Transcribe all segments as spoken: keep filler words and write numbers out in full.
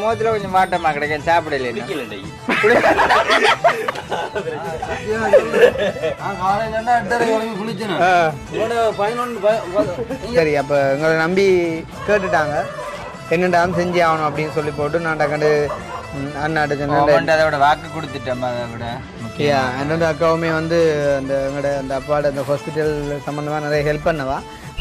முகத்துல கொஞ்சம் மாட்டமா கிடைக்க சாப்பிடல சரி அப்ப எங்களை நம்பி கேட்டுட்டாங்க என்னண்டாலும் செஞ்சு ஆகணும் அப்படின்னு சொல்லி போட்டு நான் டக்கண்டு அண்ணாட்ட சொன்னேன் அதோட வாக்கு கொடுத்துட்டேன். அதை விட முக்கியம் என்னோட அக்காவுமே வந்து அந்த எங்களோட அந்த அப்பாவோட அந்த ஹாஸ்பிட்டல் சம்மந்தமாக நிறைய ஹெல்ப் பண்ணவா.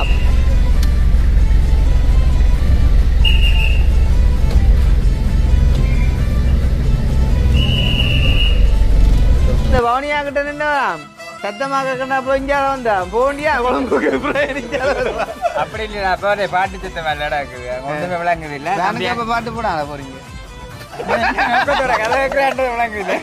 இந்த பவனியா கிட்ட நின்னா சத்தமாக கண்ணா போய்ஞ்சா வந்தா போண்டியா குழம்புக்கு அப்படி இல்லையா? அப்போ பாட்டு சத்தம் விளையாடா இருக்குது ஒன்றுமே விளங்குது இல்லை. அப்போ பாட்டு போடாத போறீங்க கதை விளங்குது.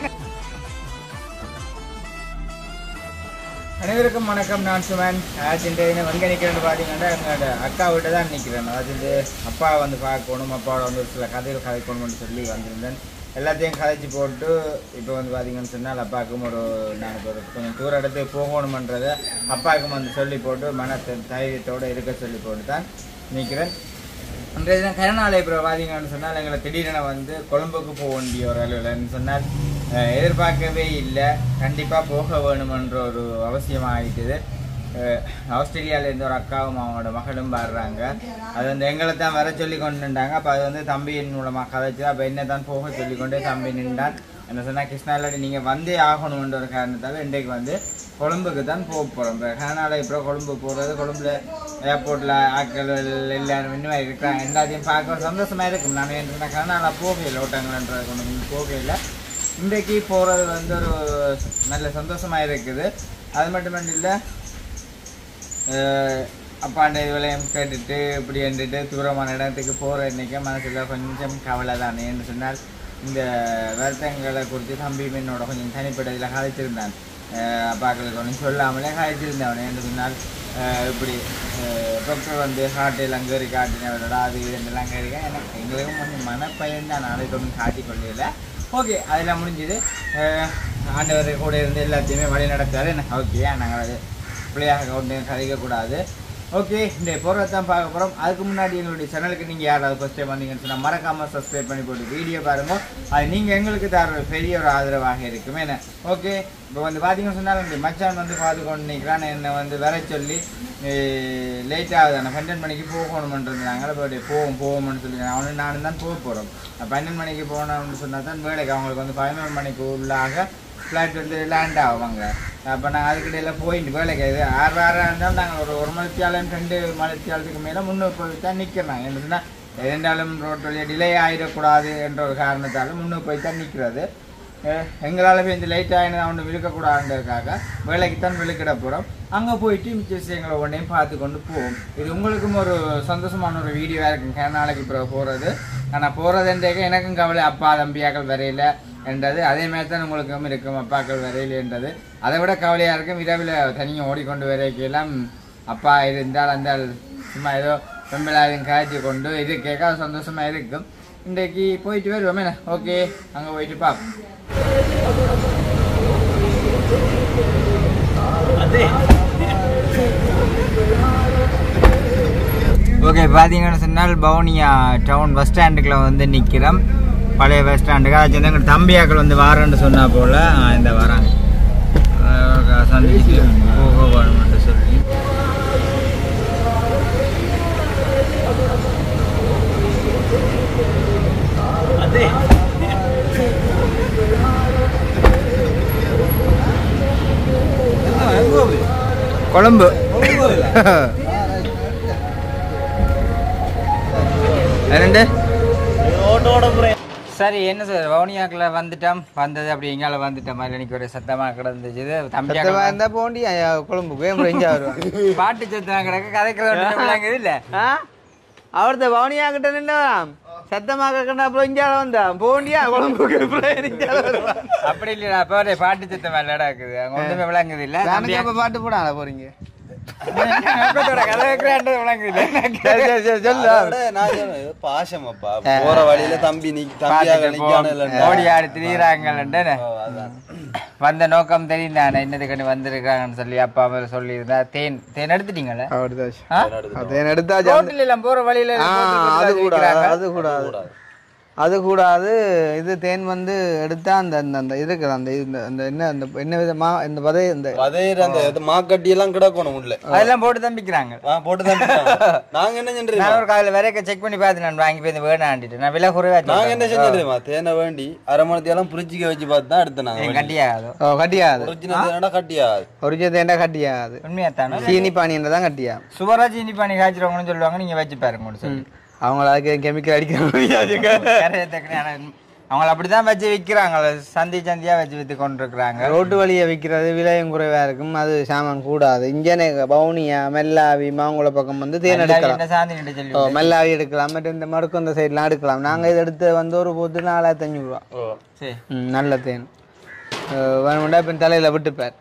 அனைவருக்கும் வணக்கம். நான் சுமன். ஆச்சுட்டு வங்க நிற்கிறேன்னு பார்த்தீங்கன்னா எங்களோட அக்கா வீட்டை தான் நிற்கிறேன். அதாவது அப்பா வந்து பார்க்கணும், அப்பாவோட வந்து ஒரு சில கதைகள் கதைக்கணும்னு சொல்லி வந்திருந்தேன். எல்லாத்தையும் கதைச்சி போட்டு இப்போ வந்து பார்த்தீங்கன்னு சொன்னால் அப்பாவுக்கும் ஒரு நான் இப்போ கொஞ்சம் தூர இடத்துக்கு போகணுமன்றதை அப்பாவுக்கும் வந்து சொல்லி போட்டு மன தைரியத்தோடு இருக்க சொல்லி போட்டு தான் நிற்கிறேன். அன்றைய தினம் கருணாலய இப்போ பார்த்தீங்கன்னு சொன்னால் எங்களை திடீரென வந்து கொழும்புக்கு போக வேண்டிய ஒரு அளவில்னு சொன்னால் எதிர்பார்க்கவே இல்லை. கண்டிப்பாக போக வேணுமென்ற ஒரு அவசியமாக ஆகிட்டுது. ஆஸ்திரேலியாவிலேருந்து ஒரு அக்காவும் அவங்களோட மகளும் பாடுறாங்க. அது வந்து எங்களை தான் வர சொல்லி கொண்டு நின்றாங்க. அப்போ அது வந்து தம்பியின் மூலமாக கதைச்சு அப்போ என்ன தான் போக சொல்லி கொண்டே தம்பி நின்றான். என்ன சொன்னால் கிருஷ்ணாலாடி நீங்கள் வந்தே ஆகணுன்ற ஒரு காரணத்தால் இன்றைக்கு வந்து கொழும்புக்கு தான் போக போகிறோம். இப்போ கனநாளை இப்போ கொழும்பு போகிறது, கொழும்புல ஏர்போர்ட்டில் ஆட்கள் எல்லாரும் இன்னும் இருக்கிறாங்க. எல்லாத்தையும் பார்க்க சந்தோஷமாக இருக்கும். நான் என்ன சொன்னால் கனநாளா போகையில் ஓட்டங்கள்ன்றது கொண்டு போகையில் இன்றைக்கு போகிறது வந்து ஒரு நல்ல சந்தோஷமாக இருக்குது. அது மட்டும் இல்லை அப்பாண்ட இதுவளையும் கேட்டுட்டு இப்படி என்றிட்டு தூரமான இடத்துக்கு போகிற இன்றைக்கி மனசில் கொஞ்சம் கவலை தானே என்று சொன்னால் இந்த வருத்தங்களை குறித்து தம்பி என்னோட கொஞ்சம் தனிப்பட்ட இதில் கதைச்சிருந்தான். அப்பாக்களுக்கு ஒன்றும் சொல்லாமலே கதைச்சிருந்தவனே என்று சொன்னால் இப்படி டாக்டர் வந்து ஹார்ட்டில் அங்கே இருக்கு காட்டினவரோட அது இதெல்லாம் கேட்க எனக்கு எங்களுக்கும் கொஞ்சம் மனப்பயன் தான் நாளை ஒன்றும் காட்டி கொள்ளல. ஓகே, அதெல்லாம் முடிஞ்சுது. ஆண்டவர் கூட இருந்து எல்லாத்தையுமே வழி நடத்தாரு. எனக்கு ஓகே, நாங்கள் அது பிள்ளையாக கொண்டு கதைக்கக்கூடாது. ஓகே, இந்த போகிறத தான் பார்க்க போகிறோம். அதுக்கு முன்னாடி எங்களுடைய சேனலுக்கு நீங்கள் யாராவது ஃபஸ்ட் டைம் வந்தீங்கன்னு சொன்னால் மறக்காமல் சப்ஸ்கிரைப் பண்ணி போட்டு வீடியோ பாருங்கள். அது நீங்கள் எங்களுக்கு தர பெரிய ஒரு ஆதரவாக இருக்குமே என்ன. ஓகே, இப்போ வந்து பார்த்தீங்கன்னு சொன்னால் இந்த மச்சான் வந்து பார்த்து கொண்டு நிற்கிறான். என்னை வந்து வர சொல்லி லேட்டாகுது, நான் பன்னெண்டு மணிக்கு போகணுமென்றிருந்தாங்க. இப்போ போவோம் போவோம்னு சொல்லிக்கிறேன். அவனு நானும் தான் போக போகிறோம். பன்னெண்டு மணிக்கு போகணும்னு சொன்னால் தான் வேலைக்கு அவங்களுக்கு வந்து பதினொரு மணிக்கு உள்ளாக ஃப்ளைட் வந்து லேண்ட் ஆவாங்க. அப்போ நாங்கள் அதுக்கிடையில் போயிட்டு வேலைக்கு இது ஆறு ஆறாக இருந்தாலும் நாங்கள் ஒரு ஒரு மணித்தியாலம் ரெண்டு மணித்தியாலத்துக்கு மேலே முன்னூறு போய் தான் நிற்கிறோம். என்னதுன்னா இரண்டாலும் ரோட் வழியாக டிலே ஆகிடக்கூடாது என்ற ஒரு காரணத்தால் முன்னூறு போய் தான் நிற்கிறது. எங்களால் போய் இந்த லைட் ஆகினது ஒன்று விழுக்கக்கூடாதுன்றதுக்காக வேலைக்கு தான் விழுக்கிட போகிறோம். அங்கே போயிட்டு மிச்ச விஷயங்களை ஒன்றையும் பார்த்து கொண்டு போவோம். இது உங்களுக்கும் ஒரு சந்தோஷமான ஒரு வீடியோவாக இருக்குங்க. நாளைக்கு இப்போ போகிறது ஆனால் போகிறதுன்றதுக்கு எனக்கும் கவலை, அப்பா தம்பியாக்கள் வரையில் என்றது அதே மாதிரி தான் உங்களுக்கும் இருக்கும், அப்பாக்கள் வரையில் என்றது அதை விட கவலையாக இருக்கும். இரவில் தனியாக ஓடிக்கொண்டு வரைக்கெல்லாம் அப்பா இருந்தால் அந்த சும்மா ஏதோ பெண்பிளாரையும் காய்ச்சி கொண்டு இது கேட்க சந்தோஷமாக இருக்கும். இன்றைக்கு போயிட்டு வருவோமே. ஓகே, அங்கே போயிட்டு பார்ப்போம். ஓகே, பார்த்தீங்கன்னு சொன்னால் பவுனியா டவுன் பஸ் ஸ்டாண்டுக்குள்ள வந்து நிற்கிறோம். பழைய பஸ் ஸ்டாண்டுக்கு அது எங்கள் தம்பியாக்கள் வந்து வாரன்னு சொன்னா போல் இந்த வராங்க சந்திச்சு போக வேணும்னு சொல்லி. கொழும்பு ரெண்டு சரி. என்ன சார் வவுனியாக்குள்ள வந்துட்டோம். வந்தது அப்படி எங்கால வந்துட்டோம் மாதிரி எனக்கு ஒரு சத்தமாக கிடந்துச்சு. தம்பியாக இருந்தால் போண்டி கொழும்புக்கு பாட்டு சத்தமாக கிடக்க கதைக்கிறது இல்லை. அவர்த்த வவுனியாக்கிட்ட நின்று சத்தமாக கண்டா அப்புறம் இஞ்சால வந்தான் போண்டியா கொழும்புக்கு அப்படி இல்லையா? அப்போ பாட்டு சத்தம் விளையாடா இருக்குது, அங்கே ஒன்றுமே விளங்குது இல்லை. அப்போ பாட்டு போடாத போறீங்க போற வழியில தம்பி ஓடி ஆடி திரிகிறாங்க. வந்த நோக்கம் தெரியும் தானே என்னது கண்டு வந்திருக்காங்கன்னு சொல்லி அப்பா மேல சொல்லி இருந்தா. தேன் தேன் எடுத்துட்டீங்களா? தேன் எடுத்தா போற வழியில அது கூடாது. இது தேன் வந்து எடுத்தா அந்த அந்த அந்த இருக்குது அந்த அந்த என்ன அந்த என்ன விதமா இந்த வதை இந்த வதையிற அந்த மாக்கட்டி எல்லாம் கிடக்கணும் உள்ள அதெல்லாம் போட்டு தம்பிக்கிறாங்க. போட்டு தம்பிக்கிறாங்க. நாங்க என்ன செஞ்சோம், நான் ஒரு காலையில் வரைக்கும் செக் பண்ணி பார்த்து நான் வாங்கி போய் வேணாண்டிட்டு நான் விலை குறைவா நாங்க என்ன செஞ்சோமா தேனை வேண்டி அரை மணத்தையெல்லாம் புரிச்சிக்க வச்சு பார்த்து தான் எடுத்தேன். நாங்க கட்டியாகாது. ஓ கட்டியாகாது. ஒரிஜினல் தேனடா கட்டியாகாது. ஒரிஜினல் தேன்டா கட்டியாகாது. உண்மையா தானே சீனி பானின்றதான் கட்டியா. சுவரா சீனி பானி காய்ச்சிருவாங்கன்னு சொல்லுவாங்க. நீங்க வச்சு பாருங்க சொல்லி அவங்கள அதுக்கு கெமிக்கல் அடிக்கிறாங்க. அவங்கள அப்படிதான் வச்சு விற்கிறாங்க. சந்தி சந்தியா வச்சு வித்து கொண்டிருக்கிறாங்க. ரோட்டு வழியை விற்கிறது விலையும் குறைவா இருக்கும். அது சாமான் கூடாது. இங்கே பவுனியா மெல்லாவி மாங்குள பக்கம் வந்து தேன் எடுக்கலாம். மெல்லாவி எடுக்கலாம். மற்ற இந்த மடுக்கும் இந்த சைட்லாம் எடுக்கலாம். நாங்க இதை எடுத்து வந்து ஒரு பொது நாலாயிரத்தி அஞ்சூறு ரூபா. நல்ல தேன் வேணும்டா இப்ப தலையில விட்டுப்பார்.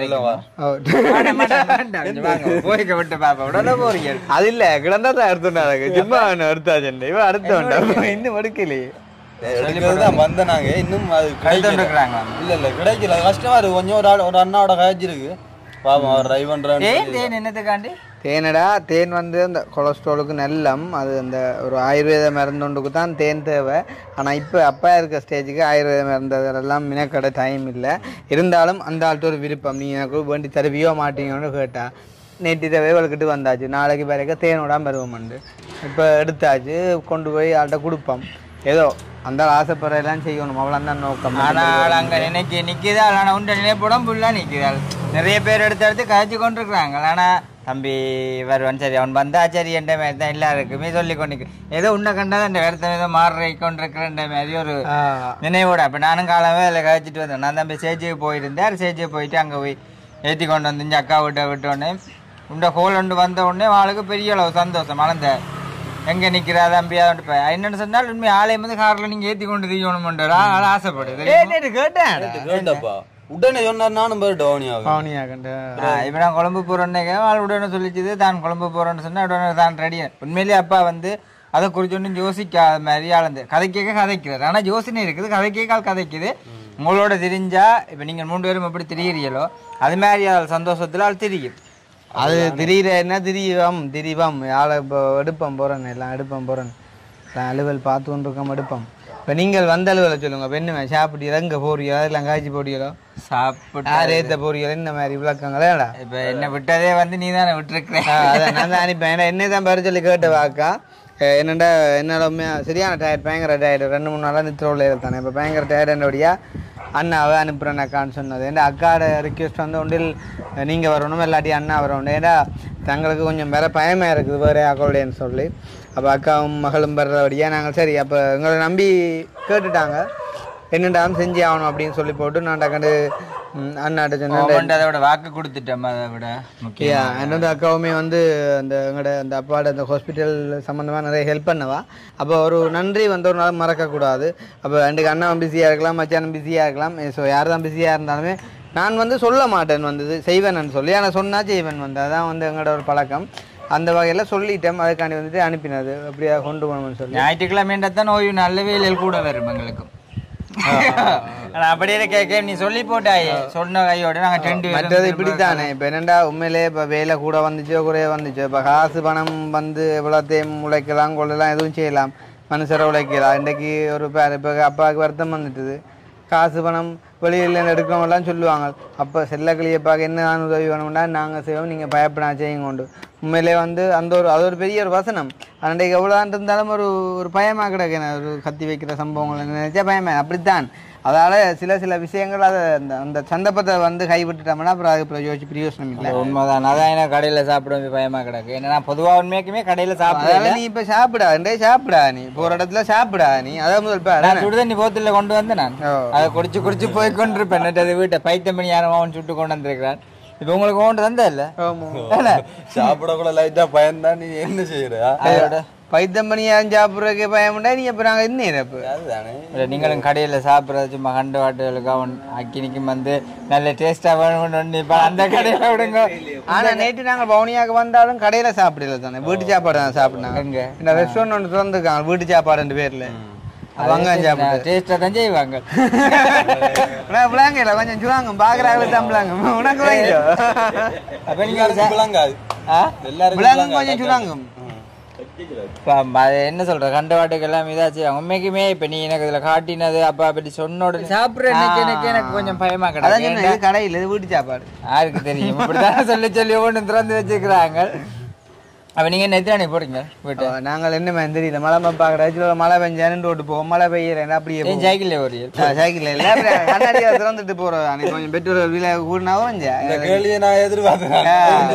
அது இல்ல கிடந்தா எடுத்துட்டா சும்மா எடுத்தாச்சு இவன் அடுத்த வேண்டாம் இன்னும் எடுக்கலையே வந்த நாங்க இன்னும் அது கிடைக்கிறாங்க. இல்ல இல்ல கிடைக்கல கஷ்டமா இருக்கு. கொஞ்சம் ஒரு ஒரு அண்ணாவோட காய்ச்சிருக்கு பாவம். அவர் ட்ரை பண்றாங்க. என்னத்துக்காண்டி தேனடா தேன் வந்து அந்த கொலஸ்ட்ராலுக்கு நல்லம். அது அந்த ஒரு ஆயுர்வேத மருந்துக்கு தான் தேன் தேவை. ஆனால் இப்போ அப்பா இருக்க ஸ்டேஜுக்கு ஆயுர்வேத மருந்தெல்லாம் மினக்கடை டைம் இல்லை. இருந்தாலும் அந்த ஆள்கிட்ட ஒரு விருப்பம். நீ எனக்கு வேண்டி தருவியோ மாட்டீங்கன்னு கேட்டா நேற்று தேவை வளர்க்கிட்டு வந்தாச்சு. நாளைக்கு பிறகு தேனோட மருவமண்டு இப்போ எடுத்தாச்சு கொண்டு போய் ஆள்கிட்ட கொடுப்போம். ஏதோ அந்த ஆசைப்படுறதெல்லாம் செய்யணும் அவ்வளோ தான் நோக்கம். ஆனால் அங்கே நினைக்கி நிற்கிதால் ஆனால் உண்ட நினைப்படம் ஃபுல்லாக நிற்கிதால் நிறைய பேர் எடுத்து எடுத்து காய்ச்சி கொண்டிருக்கிறாங்க. ஆனால் தம்பி வருவான் சரி அவன் வந்தா சரி என்ற மாதிரி தான் எல்லாருக்குமே சொல்லி கொண்டு ஏதோ உன்னை கண்டாதான் அந்த இடத்த ஏதோ மாற கொண்டிருக்கிறன்ற மாதிரி ஒரு நினைவோட. அப்போ நானும் காலமே அதில் காய்ச்சிட்டு வந்தேன். நான் தம்பி சேஜிக்கு போயிருந்தேன். சேஜிக்கு போயிட்டு அங்கே போய் ஏற்றி கொண்டு வந்து இங்கே அக்கா விட்ட விட்டோடனே உண்ட ஹோல் ஒன்று வந்த உடனே அவளுக்கு பெரிய அளவு சந்தோஷம். மலர்ந்த எங்க நிக்கிறா தம்பியா என்னன்னு சொன்னால் உண்மை ஆலயம் வந்து கார்ல நீங்க ஏத்தி கொண்டு தீயணும்ன்ற ஆசைப்படுது. கேட்டப்பா உடனே சொன்னார். நானும் இப்ப நான் குழம்பு போறேன்னு உடனே சொல்லிச்சுது தான் குழம்பு போறேன்னு சொன்னா உடனே தான் ரெடி. உண்மையிலேயே அப்பா வந்து அதை குறிச்சு ஒன்றும் யோசிக்காத மாதிரி ஆளந்து கதை கேட்க கதைக்கிறார். ஆனா யோசனை இருக்குது. கதை கேட்கால் கதைக்குது. உங்களோட தெரிஞ்சா இப்ப நீங்க மூன்று பேரும் எப்படி திரியிறீங்களோ அது மாதிரி அது சந்தோஷத்துல அது தெரியும். அது திடீர என்ன திரிவம் திரிவம் ஆளை இப்போ எடுப்போம் போகிறேன்னு எல்லாம் எடுப்போம் போகிறேன்னு அலுவல் பார்த்து கொண்டு இருக்கோம் எடுப்போம். இப்போ நீங்கள் வந்த அலுவலை சொல்லுங்க. பெண்ணுமே சாப்பிட்டீங்களா எங்கே போறீங்களோ அதெல்லாம் காய்ச்சி போட்டீங்களோ சாப்பிட்டு ரேத்த போறீங்களோ இந்த மாதிரி விளக்கங்களேடா. இப்போ என்ன விட்டதே வந்து நீ தானே விட்டுருக்கிறேன். அதான் நான் தான் அனுப்பேன். ஏன்னா என்ன தான் பேர சொல்லி கேட்ட வாக்கா என்னடா என்னாலுமே சரியான டயர்ட் பயங்கர டயர்டு ரெண்டு மூணு நாளாக நித்திரோவில் இருத்தானே. இப்போ பயங்கர டயர்டுன்றபடியா அண்ணாவை அனுப்புகிறேன் அக்கான்னு சொன்னது. ஏன்னா அக்காவோட ரிக்வெஸ்ட் வந்து ஒன்றில் நீங்கள் வரணும் இல்லாட்டி அண்ணா வரணும். ஏன்னா தங்களுக்கு கொஞ்சம் வேறு பயமாக இருக்குது வேறு அக்கோடையன்னு சொல்லி. அப்போ அக்காவும் மகளும் வர்றபடியாக நாங்கள் சரி அப்போ எங்களை நம்பி கேட்டுட்டாங்க. என்னண்டாலும் செஞ்சு ஆகணும் அப்படின்னு சொல்லி போட்டு நான் டக்கண்டு அண்ணாட்ட சொன்னேன். அதோட வாக்கு கொடுத்துட்டோம். அதை விட முக்கியம் என்னோட அக்காவுமே வந்து அந்த எங்களோட அந்த அப்பாவோட அந்த ஹாஸ்பிட்டல் சம்மந்தமாக நிறைய ஹெல்ப் பண்ணவா. அப்போ ஒரு நன்றி வந்து ஒரு நாள் மறக்கக்கூடாது. அப்போ ரெண்டுக்கு அண்ணாவும் பிஸியாக இருக்கலாம் மச்சானும் பிஸியாக இருக்கலாம். ஸோ யார் தான் பிஸியாக இருந்தாலுமே நான் வந்து சொல்ல மாட்டேன் வந்தது செய்வேன்னு சொல்லி. ஆனால் சொன்னால் செய்வேன் வந்து அதான் வந்து எங்களோட ஒரு பழக்கம். அந்த வகையில் சொல்லிட்டேன். அதுக்காண்டி வந்துட்டு அனுப்பினது அப்படியா கொண்டு போகணும்னு சொல்லி. ஞாயிற்றுக்கிழமைன்றதான் ஓய்வு நல்ல வேலையில் கூட வரும் எங்களுக்கும். அப்படியே கேட்க நீ சொல்லி போட்டாயே சொன்ன கையோட நாங்கள் டென்ட் மற்றது இப்படித்தானே. இப்போ என்னண்டா உண்மையிலே இப்போ வேலை கூட வந்துச்சோ குறைய வந்துச்சோ இப்போ காசு பணம் வந்து எவ்வளோத்தையும் உழைக்கலாம் கொள்ளலாம் எதுவும் செய்யலாம் மனுஷரை உழைக்கலாம். இன்றைக்கு ஒரு பேர் இப்போ அப்பாவுக்கு வருத்தம் வந்துட்டுது. காசு பணம் வெளியில் எடுக்கிறவங்கலாம் சொல்லுவாங்க. அப்போ செல்லக்கிளியை பார்க்க என்ன நான் உதவி வேணும்னா நாங்கள் செய்வோம் நீங்கள் பயப்படா செய்யுங்க கொண்டு. உண்மையிலே வந்து அந்த ஒரு அது ஒரு பெரிய ஒரு வசனம். அன்றைக்கு எவ்வளோதான் இருந்தாலும் ஒரு ஒரு பயமாக கிடக்கு. ஒரு கத்தி வைக்கிற சம்பவங்கள் நினைச்சா பயமே அப்படித்தான். அதால் சில சில விஷயங்கள் அதை அந்த அந்த சந்தர்ப்பத்தை வந்து கைவிட்டுட்டோம்னா அப்புறம் அதுக்கு அப்புறம் யோசிச்சு பிரயோசனம் இல்லை. உண்மைதான். அதான் என்ன கடையில் சாப்பிட பயமாக கிடக்கு. ஏன்னா பொதுவாக உண்மைக்குமே கடையில் சாப்பிட நீ இப்போ சாப்பிடா ரெண்டே சாப்பிடா நீ போகிற இடத்துல சாப்பிடா நீ அதான் முதல் சுடுதண்ணி போத்தில் கொண்டு வந்து நான் அதை குடிச்சு குடிச்சு போய் கொண்டிருப்பேன். நெட்டது வீட்டை பைத்தம் மணி யாரும் அவன் சுட்டு கொண்டு வந்திருக்கிறான். இப்ப உங்களுக்கு கொண்டு வந்தா இல்ல சாப்பிட கூட லைட்டா பயந்தா நீ என்ன செய்யற பைத்தம் பண்ணி யாரும் சாப்பிட்றதுக்கு பயமுண்டா நீ அப்ப நாங்க இன்னும் அதுதானே நீங்களும் கடையில சாப்பிட்றது சும்மா கண்டு வாட்டுகளுக்கு அவன் அக்கினிக்கும் வந்து நல்ல டேஸ்டா வேணும்னு இப்ப அந்த கடையில விடுங்க. ஆனா நேற்று நாங்க பவுனியாவுக்கு வந்தாலும் கடையில சாப்பிடல தானே வீட்டு சாப்பாடு தான் சாப்பிடுனாங்க. இங்க இந்த ரெஸ்டாரண்ட் ஒன்று திறந்துருக்காங்க வீட்டு சாப்பாடு ரெண்டு பேர்ல டேஸ்டா தான் செய்வாங்க. பிள்ளைங்க கொஞ்சம் சுவாங்க பாக்குறாங்க தம்பளாங்க உனக்கு கொஞ்சம் சுவாங்க அது என்ன சொல்ற கண்ட வாட்டுக்கெல்லாம் இதாச்சு உண்மைக்குமே இப்ப நீ எனக்கு இதுல காட்டினது அப்பா அப்படி சொன்ன உடனே சாப்பிடுற எனக்கு எனக்கு கொஞ்சம் பயமா கிடையாது. கடையில் வீட்டு சாப்பாடு யாருக்கு தெரியும் இப்படிதான் சொல்லி சொல்லி ஒன்று திறந்து வச்சுக்கிறாங்க. அப்ப நீங்க நெத்திராணி போறீங்க வீட்டு நாங்கள் என்ன மாதிரி தெரியல மழை பார்க்கற மழை பெஞ்சான்னு ரோட்டு போவோம் மழை பெய்யறேன் அப்படியே சைக்கிள் ஒரு சைக்கிள் இல்ல கண்ணாடியா திறந்துட்டு போறோம் கொஞ்சம் பெட்ரோல் விலை கூடனாவும் நான் எதிர்பார்த்தேன்.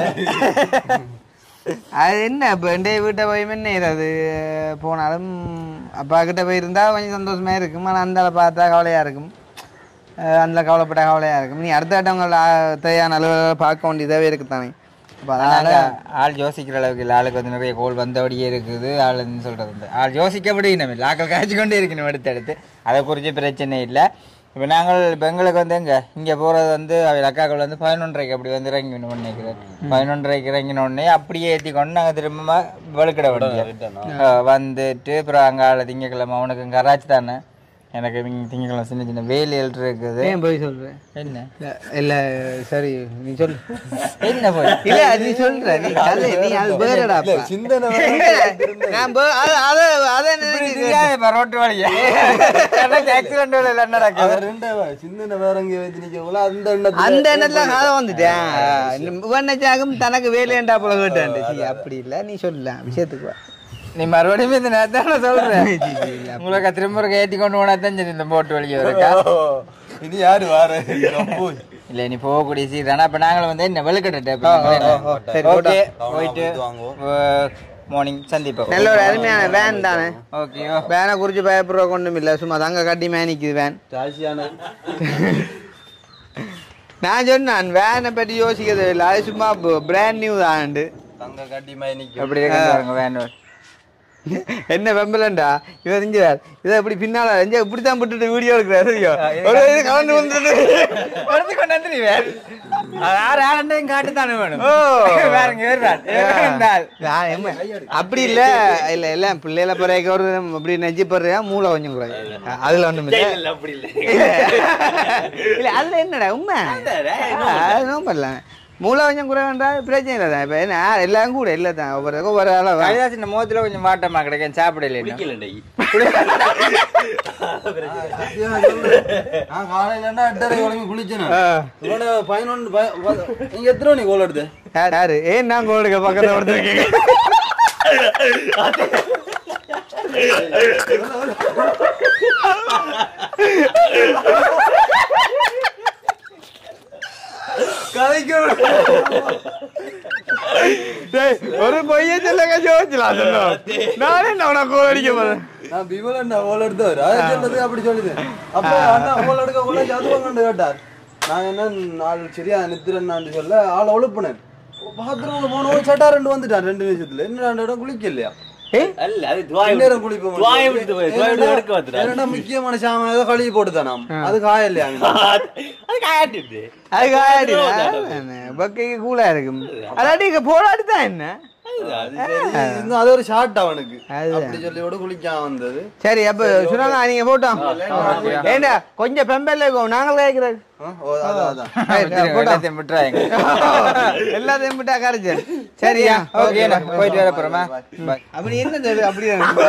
அது என்ன இப்போ எண்டே வீட்டை போய் என்ன அது போனாலும் அப்பா கிட்ட போயிருந்தா கொஞ்சம் சந்தோஷமா இருக்கும். ஆனால் அந்த பார்த்தா கவலையா இருக்கும். அந்த கவலைப்பட்ட கவலையா இருக்கும். நீ அடுத்த கட்டவங்க தேவையான அளவு பார்க்க வேண்டியதாகவே இருக்குத்தானே. ஆள் யோசிக்கிற அளவுக்கு இல்லை. ஆளுக்கு வந்து நிறைய கோல் வந்தபடியே இருக்குது. ஆள் சொல்றது ஆள் யோசிக்கப்படி நம்ம இல்லை ஆக்கள் காய்ச்சி கொண்டே இருக்கணும் அடுத்து அடுத்து. அதை குறித்து பிரச்சனை இல்லை. இப்போ நாங்கள் இப்போ எங்களுக்கு வந்து எங்கே இங்கே போகிறது வந்து அவள் அக்காக்கள் வந்து பதினொன்றரைக்கு அப்படி வந்து இறங்கி ஒன்று நினைக்கிறேன். பதினொன்றரைக்கு இறங்கினோடனே அப்படியே ஏற்றி கொண்டு நாங்கள் திரும்ப வெளுக்கிட விடுவோம் வந்துட்டு அப்புறம் அங்கே திங்கக்கிழமை அவனுக்கு இங்கே கராச்சி தானே எனக்கு திங்கக்கிழமை சின்ன சின்ன வேலைகள் இருக்குது. ஏன் போய் சொல்கிறேன் என்ன இல்லை சரி நீ சொல்லு என்ன போய் இல்லை நீ சொல்கிற நீ அது நீ அது பேரடா சிந்தனை ரோட்டு வழியா ஆக்சிடென்ட் என்ன நடக்குது சிந்தனை வேற எங்கே வைத்து அந்த அந்த எண்ணத்துல காதை வந்துட்டேன் தனக்கு வேலையண்டா போல கேட்டேன். அப்படி இல்லை நீ சொல்லலாம் விஷயத்துக்கு வா. நீ மறுபடியும் இந்த நேரத்தான சொல்றேன் உங்களுக்கு திரும்ப ஏற்றி கொண்டு போனா தான் சரி இந்த போட்டு வழியா இருக்கா. இது யாரு வார இல்ல நீ போகக்கூடிய சீரானா அப்ப நாங்களும் வந்து என்ன வெளுக்கட்ட போயிட்டு மார்னிங் சந்திப்போம். நல்ல ஒரு அருமையான வேன் தானே. ஓகே வேனை குறிச்சு பயப்படுற கொண்டும் இல்லை சும்மா தங்க கட்டி மேனிக்குது வேன். நான் சொன்னான் வேனை பற்றி யோசிக்கிறது இல்லை அது சும்மா பிராண்ட் நியூ தான் தங்க கட்டி மேனிக்கு அப்படி இருக்காங்க வேன். என்ன வெம்பலண்டா இவன் தெரிஞ்சார் இதை இப்படி பின்னால இப்படித்தான் விட்டுட்டு வீடியோ எடுக்கிறாரு கலந்து வந்துட்டு காட்டுத்தானே வேணும். அப்படி இல்ல இல்ல இல்ல பிள்ளைல பிறகு ஒரு அப்படி நெஞ்சு போடுறியா மூளை கொஞ்சம் கூட அதுல ஒண்ணும் இல்ல அதுல என்னடா உண்மை அதுவும் பண்ணலாம் மூளை கொஞ்சம் குறை வேண்டாம் பிரச்சனை இல்லை தான். இப்போ என்ன எல்லாம் கூட இல்லை தான் ஒவ்வொரு ஒவ்வொரு அளவு சின்ன முகத்துல கொஞ்சம் மாட்டமா கிடைக்கும் சாப்பிடல குளிச்சேன் பதினொன்று நீங்க எத்தனை மணி கோல் எடுத்து யாரு ஏன் நான் கோல் எடுக்க பக்கத்துல கொடுத்துருக்கீங்க ஒரு பையன் சொல்லுங்க ஜோதிச்சலாம் நானே நான் கோல் அடிக்க போறேன். நான் பிமலன் கோல் எடுத்தவர் அது அப்படி சொல்லுது. அப்ப அண்ணா கோல் எடுக்க கோல் ஜாதுவாங்க கேட்டார். நான் என்ன நாள் சரியா நித்திரன்னு சொல்ல ஆளை ஒழுப்புனேன். பாத்ரூம்ல போனோம் சட்டா ரெண்டு வந்துட்டான் ரெண்டு நிமிஷத்துல என்ன ரெண்டு இடம் குளிக்க இல்லையா முக்கியமான சாம ஏதோ கழுவி போட்டுதான் நாம் அது காய இல்லையா அது காயாடி பக்கைக்கு கூலா இருக்கும் அதாட்டி போராடி தான் என்ன அது ஒரு ஷார்ட் அவனுக்கு அப்படி சொல்லியோட குளிக்காம வந்தது. சரி அப்ப சுனாங்க நீங்க போட்டோம் ஏண்டா கொஞ்சம் பெம்பல்ல நாங்கள் கேட்கிறோம் எல்லாத்தையும் விட்டா கரைச்சல் சரியா போயிட்டு வர போறோமா அப்படி என்ன அப்படி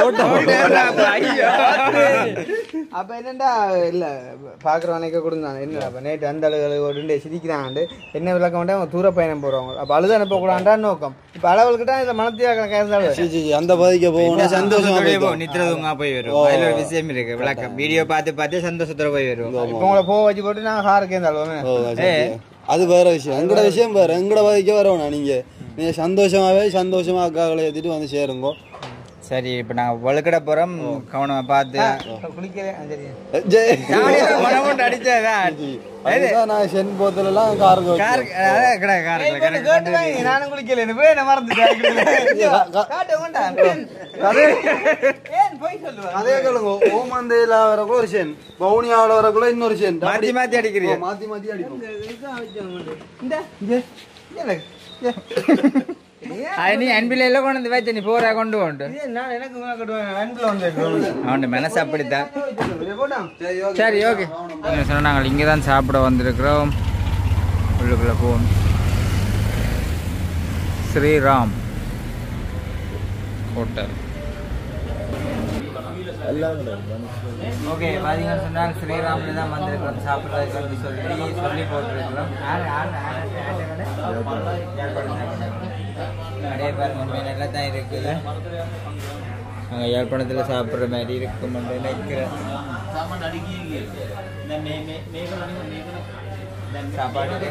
அப்ப என்னண்டா இல்ல பாக்குறவனைக்க கொடுந்தாங்க என்ன நேற்று அந்த அளவுக்கு சிரிக்கிறாங்க என்ன விளக்க மாட்டேன் அவங்க தூர பயணம் போறவங்க அப்ப அழுது அனுப்ப கூடாண்டா நோக்கம் இப்ப அளவுக்கிட்ட இதுல மனத்தியாக அந்த பகுதிக்கு போகணும் சந்தோஷம் நித்திரதுங்க போய் வரும் அதுல ஒரு விஷயம் இருக்கு விளக்கம் வீடியோ பார்த்து பார்த்து சந்தோஷத்துல போய் வரும். இப்ப உங்களை போக வச்சு போட்டு நான் காருக்கு அது வேற விஷயம் எங்கட விஷயம் வேற எங்கட வகைக்கு வரணும். நீங்க நீங்க சந்தோஷமாவே சந்தோஷமா அக்காக்களை ஏத்திட்டு வந்து சேருங்க. சரி இப்ப நாங்க வழுக்கட போறோம் கவனமா பார்த்து நான் சென் போத்துல எல்லாம் காருக்கு நானும் குளிக்கல அதே கேளுங்க ஓமந்தையில வரக்குள்ள ஒரு சென் பவுனியாவில் வரக்குள்ள இன்னொரு சென் மாத்தி மாத்தி அடிக்கிறீங்க மாத்தி மாத்தி அடிக்கும். நீ அன்பில எல்லாம் கொண்டு வந்து வச்ச நீ போறா கொண்டு கொண்டு அவன் மனசு அப்படித்தான். சரி ஓகே சொன்ன நாங்கள் இங்கே தான் சாப்பிட வந்திருக்கிறோம். உள்ளுக்குள்ள போவோம். ஸ்ரீராம் ஹோட்டல். ஓகே பார்த்தீங்கன்னு சொன்னால் ஸ்ரீராமில் தான் வந்திருக்கிறோம் சாப்பிட்றதுக்கு வந்து சொல்லி சொல்லி போட்டுருக்கிறோம். நிறைய பேர் நல்லா தான் இருக்குது. அங்கே யாழ்ப்பாணத்தில் சாப்பிட்ற மாதிரி இருக்கும் நினைக்கிறேன். சாப்பாடு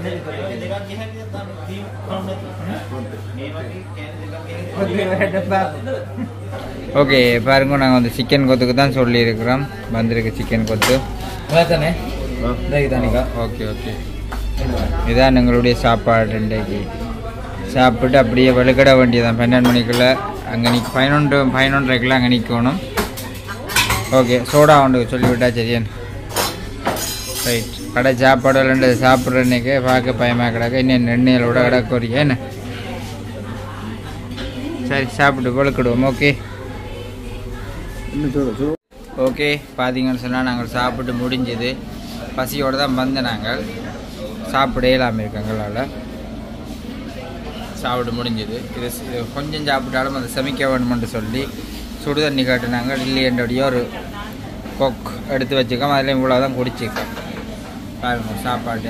ஓகே பாருங்க, நாங்கள் வந்து சிக்கன் கொத்துக்கு தான் சொல்லியிருக்கிறோம். வந்திருக்கு சிக்கன் கொத்து தானே. ஓகே ஓகே இதுதான் எங்களுடைய சாப்பாடு. இன்றைக்கு சாப்பிட்டு அப்படியே வெளுக்கட வேண்டியதான். பன்னெண்டு மணிக்குள்ளே அங்கே நிக் பதினொன்று பதினொன்றரைக்குள்ளே அங்கே நிற்கணும். ஓகே சோடா ஒன்று சொல்லிவிட்டா சரியான். ரைட் கடை சாப்பாடு ரெண்டு சாப்பிட்ற அன்றைக்கி பார்க்க பயமாக கிடக்க இன்னும் எண்ணெயிலோட கிடக்குறீங்க என்ன. சரி சாப்பிட்டு வெளுக்கிடுவோம். ஓகே ஓகே பார்த்தீங்கன்னு சொன்னால் நாங்கள் சாப்பிட்டு முடிஞ்சது. பசியோடு தான் வந்து நாங்கள் சாப்பிட இல்லாமல் இருக்கங்களால் சாப்பிட்டு முடிஞ்சது. இது கொஞ்சம் சாப்பிட்டாலும் அதை சமைக்க வேணுமென்று சொல்லி சுடு தண்ணி காட்டினாங்க. இல்லையன்றபடியே ஒரு கொக் எடுத்து வச்சுக்கோம். அதில் இவ்வளோ தான் குடிச்சிக்கோம். பாருங்க சாப்பாடு.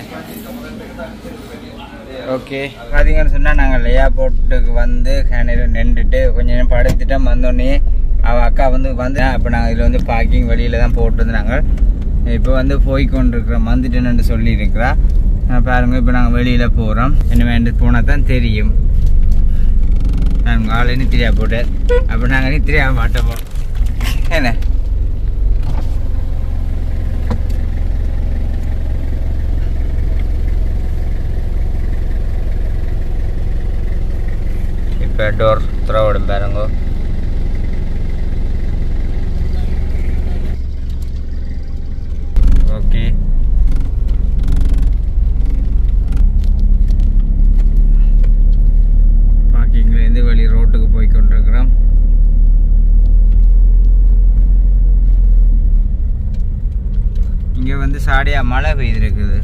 ஓகே பார்த்தீங்கன்னு சொன்னால் நாங்கள் ஏர்போர்ட்டுக்கு வந்து கேனையில் நின்றுட்டு கொஞ்சம் நேரம் படுத்துட்டோம். வந்தோடனே அவள் அக்கா வந்து வந்து இப்போ நாங்கள் இதில் வந்து பார்க்கிங் வெளியில் தான் போட்டுருந்து நாங்கள் இப்போ வந்து போய் கொண்டிருக்கிறோம். வந்துட்டேன்னு சொல்லியிருக்கிறா. பாருங்கள் இப்போ நாங்கள் வெளியில் போகிறோம். என்ன வேண்டு போனால் தான் தெரியும். நாங்கள் ஆள் நித்திரியா போட்டு அப்போ நாங்கள் நித்திரியா மாட்டோம் என்ன. இப்போ டோர் திறவிடும் பாருங்க. ஓகே பார்க்கிங்லேருந்து வெளி ரோட்டுக்கு போய் கொண்டிருக்கிறோம். இங்கே வந்து சாடியா மழை பெய்திருக்குது.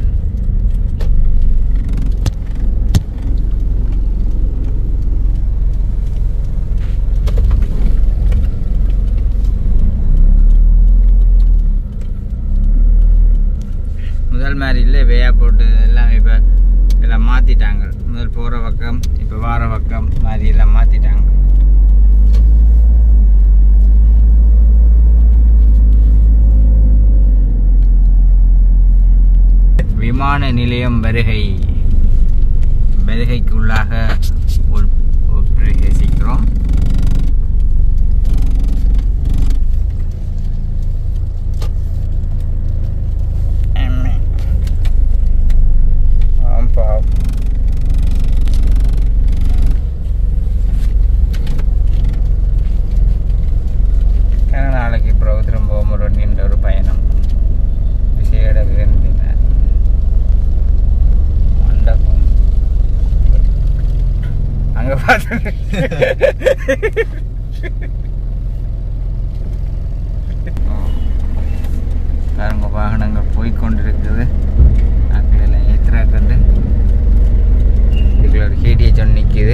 முதல் மாதிரி இல்லை வேயா போட்டு எல்லாம் இப்போ எல்லாம் மாற்றிட்டாங்க. முதல் போகிற பக்கம் இப்போ வார பக்கம் மாதிரி எல்லாம் மாற்றிட்டாங்க. விமான நிலையம் வருகை வருகைக்கு உள்ளாக பிரவேசிக்கிறோம். நாளைக்கு பிறகு திரும்பவும் ஒரு நீண்ட ஒரு பயணம். விசேட விருந்தின மண்டபம் அங்கே பார்த்து பாருங்க வாகனங்கள் போய்கொண்டிருக்குது. நாட்கள் எல்லாம் ஏத்துறா கண்டு இதுக்குள்ள ஒரு கேடியை சொன்ன நிற்கிது.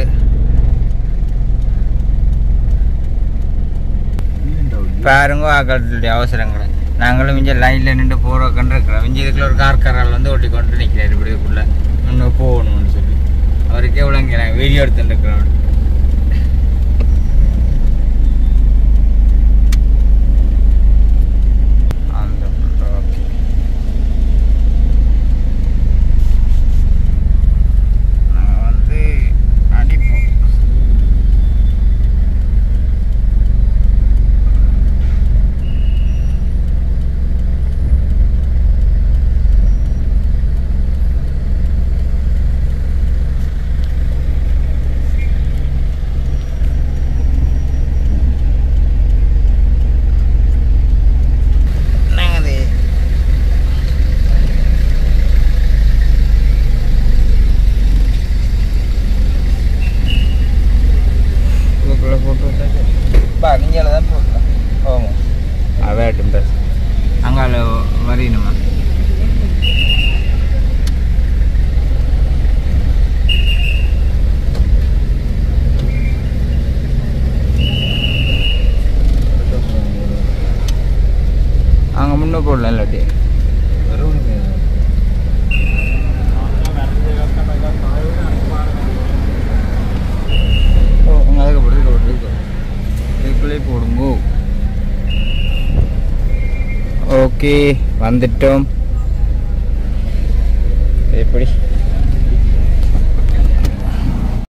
பாருங்க ஆக்களுடைய அவசரங்களை. நாங்களும் இங்கே லைனில் நின்று போகிற கண்டிருக்கிறோம். இங்கே இதுக்குள்ள ஒரு கார்காரால் வந்து ஓட்டி கொண்டு நிற்கிறார். இப்படி இதுக்குள்ளே இன்னும் போகணும்னு சொல்லி அவருக்கே எவ்வளோங்க நாங்கள் வீடியோ எடுத்துட்டுருக்கிறோம். அங்கால வரையணுமா? போடலாம் இல்லாட்டி ஓ உங்க அதுக்கு போட்டு இருக்க போட்டு இருக்கோம் இதுக்குள்ளே போடுங்க ஓகே வந்துட்டோம் எப்படி